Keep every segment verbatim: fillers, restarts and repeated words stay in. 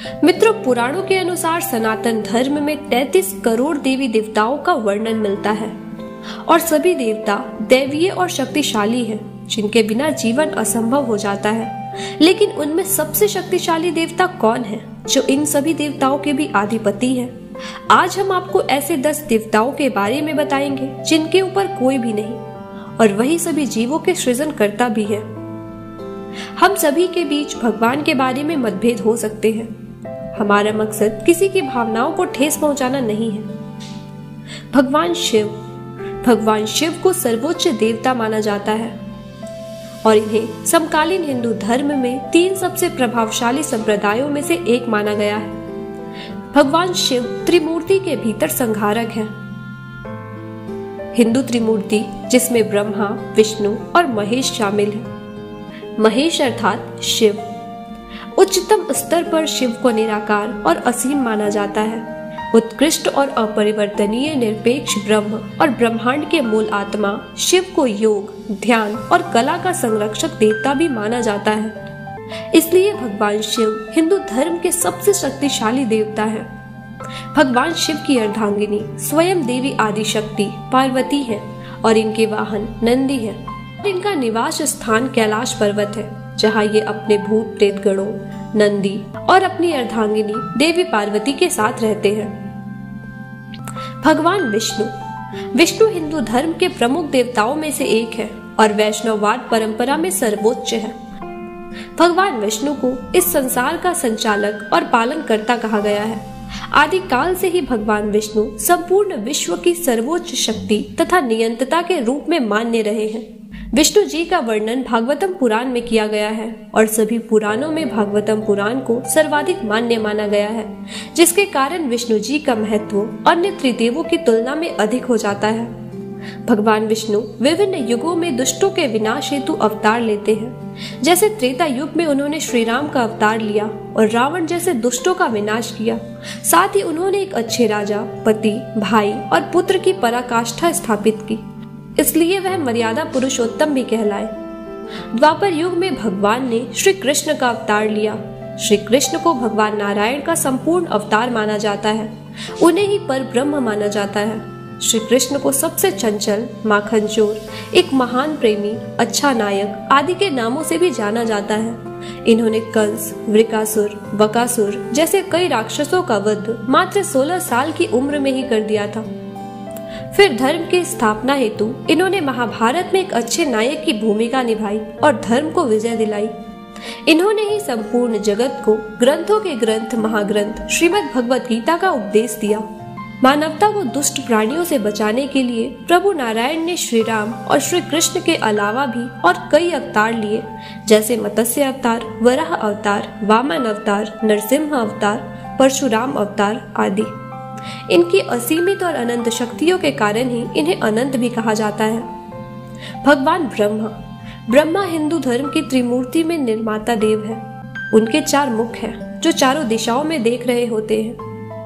मित्रों, पुराणों के अनुसार सनातन धर्म में तैंतीस करोड़ देवी देवताओं का वर्णन मिलता है और सभी देवता दैवीय और शक्तिशाली हैं, जिनके बिना जीवन असंभव हो जाता है। लेकिन उनमें सबसे शक्तिशाली देवता कौन है, जो इन सभी देवताओं के भी अधिपति है? आज हम आपको ऐसे दस देवताओं के बारे में बताएंगे जिनके ऊपर कोई भी नहीं और वही सभी जीवों के सृजन करता भी है। हम सभी के बीच भगवान के बारे में मतभेद हो सकते हैं। हमारा मकसद किसी की भावनाओं को ठेस पहुंचाना नहीं है। भगवान शिव भगवान शिव को सर्वोच्च देवता माना जाता है और इन्हें समकालीन हिंदू धर्म में तीन सबसे प्रभावशाली संप्रदायों में से एक माना गया है। भगवान शिव त्रिमूर्ति के भीतर संहारक हैं। हिंदू त्रिमूर्ति, जिसमें ब्रह्मा, विष्णु और महेश शामिल हैं। महेश अर्थात शिव। उच्चतम स्तर पर शिव को निराकार और असीम माना जाता है। उत्कृष्ट और अपरिवर्तनीय निरपेक्ष ब्रह्म और ब्रह्मांड के मूल आत्मा शिव को योग, ध्यान और कला का संरक्षक देवता भी माना जाता है। इसलिए भगवान शिव हिंदू धर्म के सबसे शक्तिशाली देवता है। भगवान शिव की अर्धांगिनी स्वयं देवी आदिशक्ति पार्वती है और इनके वाहन नंदी है। इनका निवास स्थान कैलाश पर्वत है, जहाँ ये अपने भूत प्रेत गणों, नंदी और अपनी अर्धांगिनी देवी पार्वती के साथ रहते हैं। भगवान विष्णु विष्णु हिंदू धर्म के प्रमुख देवताओं में से एक है और वैष्णववाद परंपरा में सर्वोच्च है। भगवान विष्णु को इस संसार का संचालक और पालनकर्ता कहा गया है। आदि काल से ही भगवान विष्णु संपूर्ण विश्व की सर्वोच्च शक्ति तथा नियंत्रता के रूप में मान्य रहे हैं। विष्णु जी का वर्णन भागवतम पुराण में किया गया है और सभी पुराणों में भागवतम पुराण को सर्वाधिक मान्य माना गया है, जिसके कारण विष्णु जी का महत्व अन्य त्रिदेवों की तुलना में अधिक हो जाता है। भगवान विष्णु विभिन्न युगों में दुष्टों के विनाश हेतु अवतार लेते हैं। जैसे त्रेता युग में उन्होंने श्री राम का अवतार लिया और रावण जैसे दुष्टों का विनाश किया। साथ ही उन्होंने एक अच्छे राजा, पति, भाई और पुत्र की पराकाष्ठा स्थापित की, इसलिए वह मर्यादा पुरुषोत्तम भी कहलाए। द्वापर युग में भगवान ने श्री कृष्ण का अवतार लिया। श्री कृष्ण को भगवान नारायण का संपूर्ण अवतार माना जाता है। उन्हें ही पर ब्रह्म माना जाता है। श्री कृष्ण को सबसे चंचल, माखन चोर, एक महान प्रेमी, अच्छा नायक आदि के नामों से भी जाना जाता है। इन्होंने कंस, वृकासुर, बकासुर जैसे कई राक्षसों का वध मात्र सोलह साल की उम्र में ही कर दिया था। फिर धर्म की स्थापना हेतु इन्होंने महाभारत में एक अच्छे नायक की भूमिका निभाई और धर्म को विजय दिलाई। इन्होंने ही संपूर्ण जगत को ग्रंथों के ग्रंथ महाग्रंथ श्रीमद् भगवत गीता का उपदेश दिया। मानवता को दुष्ट प्राणियों से बचाने के लिए प्रभु नारायण ने श्री राम और श्री कृष्ण के अलावा भी और कई अवतार लिए, जैसे मत्स्य अवतार, वराह अवतार, वामन अवतार, नरसिंह अवतार, परशुराम अवतार आदि। इनकी असीमित और अनंत शक्तियों के कारण ही इन्हें अनंत भी कहा जाता है। भगवान ब्रह्मा ब्रह्मा हिंदू धर्म की त्रिमूर्ति में निर्माता देव है। उनके चार मुख हैं, जो चारों दिशाओं में देख रहे होते हैं।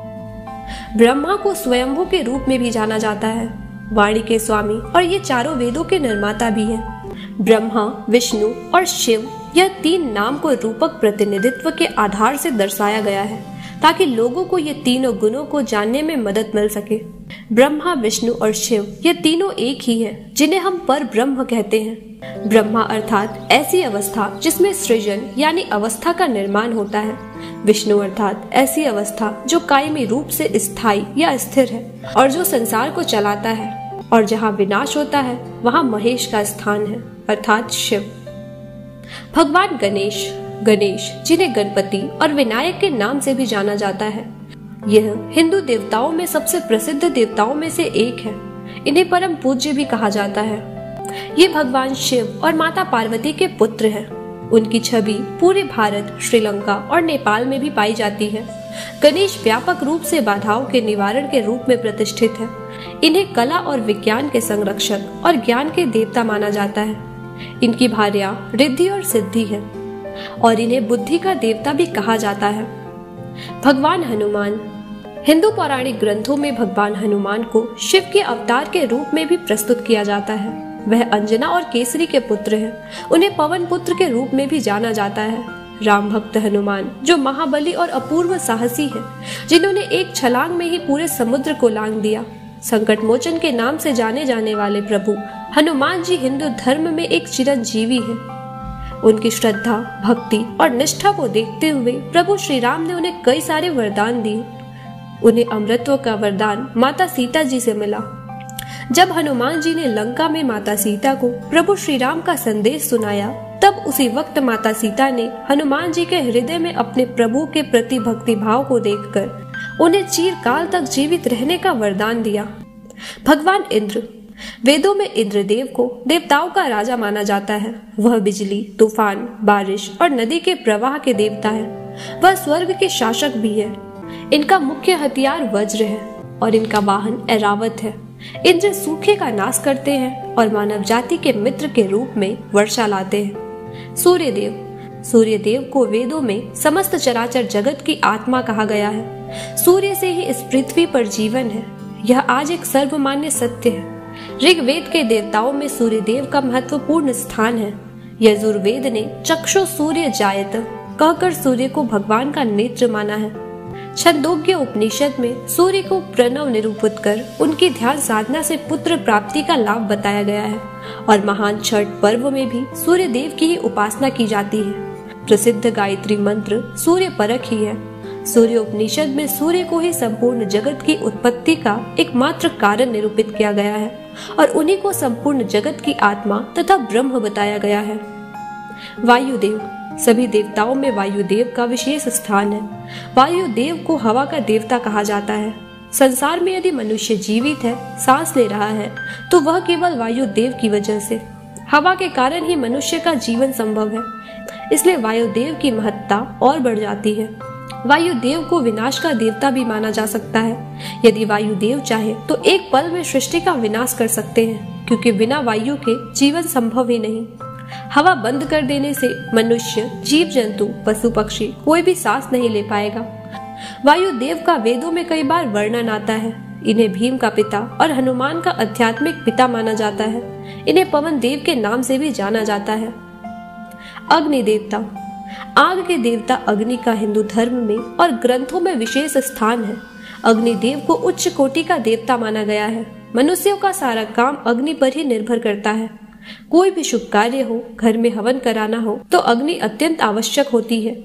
ब्रह्मा को स्वयंभू के रूप में भी जाना जाता है, वाणी के स्वामी, और ये चारों वेदों के निर्माता भी हैं। ब्रह्मा, विष्णु और शिव यह तीन नाम को रूपक प्रतिनिधित्व के आधार से दर्शाया गया है, ताकि लोगों को ये तीनों गुणों को जानने में मदद मिल सके। ब्रह्मा, विष्णु और शिव ये तीनों एक ही हैं, जिन्हें हम पर ब्रह्म कहते हैं। ब्रह्मा अर्थात ऐसी अवस्था जिसमें सृजन यानी अवस्था का निर्माण होता है। विष्णु अर्थात ऐसी अवस्था जो कायमी रूप से स्थायी या स्थिर है और जो संसार को चलाता है। और जहाँ विनाश होता है वहाँ महेश का स्थान है, अर्थात शिव। भगवान गणेश गणेश जिन्हें गणपति और विनायक के नाम से भी जाना जाता है, यह हिंदू देवताओं में सबसे प्रसिद्ध देवताओं में से एक है। इन्हें परम पूज्य भी कहा जाता है। ये भगवान शिव और माता पार्वती के पुत्र हैं। उनकी छवि पूरे भारत, श्रीलंका और नेपाल में भी पाई जाती है। गणेश व्यापक रूप से बाधाओं के निवारण के रूप में प्रतिष्ठित है। इन्हें कला और विज्ञान के संरक्षक और ज्ञान के देवता माना जाता है। इनकी भार्या रिद्धि और सिद्धि है और इन्हें बुद्धि का देवता भी कहा जाता है। भगवान हनुमान हिंदू पौराणिक ग्रंथों में भगवान हनुमान को शिव के अवतार के रूप में भी प्रस्तुत किया जाता है। वह अंजना और केसरी के पुत्र हैं। उन्हें पवन पुत्र के रूप में भी जाना जाता है। राम भक्त हनुमान, जो महाबली और अपूर्व साहसी है, जिन्होंने एक छलांग में ही पूरे समुद्र को लांग दिया। संकट मोचन के नाम से जाने जाने वाले प्रभु हनुमान जी हिंदू धर्म में एक चिरंजीवी है। उनकी श्रद्धा, भक्ति और निष्ठा को देखते हुए प्रभु श्री राम ने उन्हें कई सारे वरदान दिए। उन्हें अमृतत्व का वरदान माता सीता जी से मिला। जब हनुमान जी ने लंका में माता सीता को प्रभु श्री राम का संदेश सुनाया, तब उसी वक्त माता सीता ने हनुमान जी के हृदय में अपने प्रभु के प्रति भक्ति भाव को देखकर उन्हें चिरकाल तक जीवित रहने का वरदान दिया। भगवान इंद्र, वेदों में इंद्रदेव को देवताओं का राजा माना जाता है। वह बिजली, तूफान, बारिश और नदी के प्रवाह के देवता है। वह स्वर्ग के शासक भी है। इनका मुख्य हथियार वज्र है और इनका वाहन ऐरावत है। इंद्र सूखे का नाश करते हैं और मानव जाति के मित्र के रूप में वर्षा लाते हैं। सूर्यदेव, सूर्यदेव को वेदों में समस्त चराचर जगत की आत्मा कहा गया है। सूर्य से ही इस पृथ्वी पर जीवन है। यह आज एक सर्वमान्य सत्य है। ऋग्वेद के देवताओं में सूर्यदेव का महत्वपूर्ण स्थान है। यजुर्वेद ने चक्षु सूर्य जायत कहकर सूर्य को भगवान का नेत्र माना है। छंदोग्य उपनिषद में सूर्य को प्रणव निरूपित कर उनकी ध्यान साधना से पुत्र प्राप्ति का लाभ बताया गया है। और महान छठ पर्व में भी सूर्य देव की ही उपासना की जाती है। प्रसिद्ध गायत्री मंत्र सूर्य परख ही है। सूर्य उपनिषद में सूर्य को ही संपूर्ण जगत की उत्पत्ति का एकमात्र कारण निरूपित किया गया है और उन्हीं को संपूर्ण जगत की आत्मा तथा ब्रह्म बताया गया है। वायुदेव, सभी देवताओं में वायुदेव का विशेष स्थान है। वायुदेव को हवा का देवता कहा जाता है। संसार में यदि मनुष्य जीवित है, सांस ले रहा है, तो वह केवल वायुदेव की वजह से। हवा के कारण ही मनुष्य का जीवन संभव है। इसलिए वायुदेव की महत्ता और बढ़ जाती है। वायुदेव को विनाश का देवता भी माना जा सकता है। यदि वायुदेव चाहे तो एक पल में सृष्टि का विनाश कर सकते हैं, क्योंकि बिना वायु के जीवन संभव ही नहीं। हवा बंद कर देने से मनुष्य, जीव जंतु, पशु पक्षी कोई भी सांस नहीं ले पाएगा। वायुदेव का वेदों में कई बार वर्णन आता है। इन्हें भीम का पिता और हनुमान का आध्यात्मिक पिता माना जाता है। इन्हें पवन देव के नाम से भी जाना जाता है। अग्नि देवता, आग के देवता अग्नि का हिंदू धर्म में और ग्रंथों में विशेष स्थान है। अग्निदेव को उच्च कोटि का देवता माना गया है। मनुष्यों का सारा काम अग्नि पर ही निर्भर करता है। कोई भी शुभ कार्य हो, घर में हवन कराना हो, तो अग्नि अत्यंत आवश्यक होती है।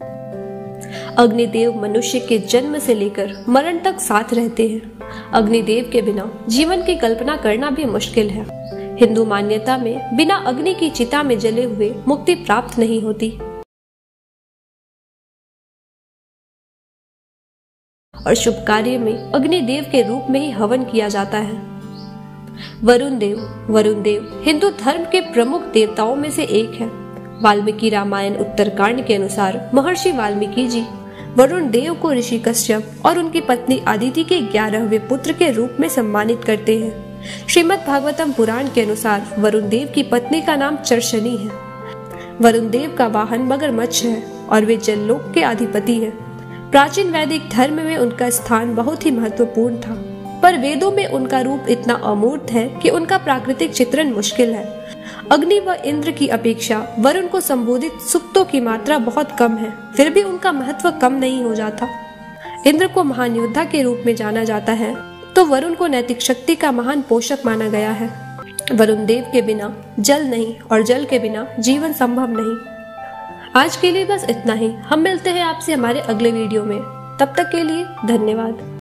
अग्निदेव मनुष्य के जन्म से लेकर मरण तक साथ रहते हैं। अग्निदेव के बिना जीवन की कल्पना करना भी मुश्किल है। हिंदू मान्यता में बिना अग्नि की चिता में जले हुए मुक्ति प्राप्त नहीं होती और शुभ कार्य में अग्निदेव के रूप में ही हवन किया जाता है। वरुण देव, वरुण देव हिंदू धर्म के प्रमुख देवताओं में से एक है। वाल्मीकि रामायण उत्तरकांड के अनुसार महर्षि वाल्मीकि जी वरुण देव को ऋषि कश्यप और उनकी पत्नी अदिति के ग्यारहवें पुत्र के रूप में सम्मानित करते हैं। श्रीमद् भागवतम पुराण के अनुसार वरुण देव की पत्नी का नाम चर्षणी है। वरुण देव का वाहन मगरमच्छ है और वे जललोक के अधिपति हैं। प्राचीन वैदिक धर्म में उनका स्थान बहुत ही महत्वपूर्ण था, पर वेदों में उनका रूप इतना अमूर्त है कि उनका प्राकृतिक चित्रण मुश्किल है। अग्नि व इंद्र की अपेक्षा वरुण को संबोधित सुक्तों की मात्रा बहुत कम है, फिर भी उनका महत्व कम नहीं हो जाता। इंद्र को महान योद्धा के रूप में जाना जाता है, तो वरुण को नैतिक शक्ति का महान पोषक माना गया है। वरुण देव के बिना जल नहीं और जल के बिना जीवन संभव नहीं। आज के लिए बस इतना ही। हम मिलते हैं आपसे हमारे अगले वीडियो में। तब तक के लिए धन्यवाद।